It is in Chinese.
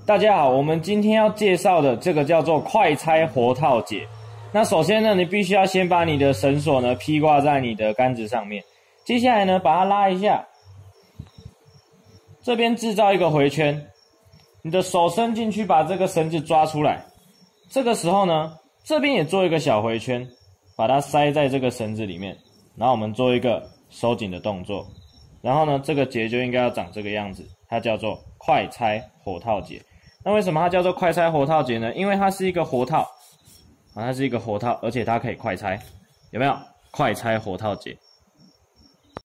大家好，我们今天要介绍的这个叫做快拆活套结。那首先呢，你必须要先把你的绳索呢披挂在你的杆子上面，接下来呢把它拉一下，这边制造一个回圈，你的手伸进去把这个绳子抓出来，这个时候呢，这边也做一个小回圈，把它塞在这个绳子里面，然后我们做一个收紧的动作，然后呢，这个结就应该要长这个样子，它叫做快拆活套结。那为什么它叫做快拆活套结呢？因为它是一个活套，它是一个活套，而且它可以快拆，有没有？快拆活套结。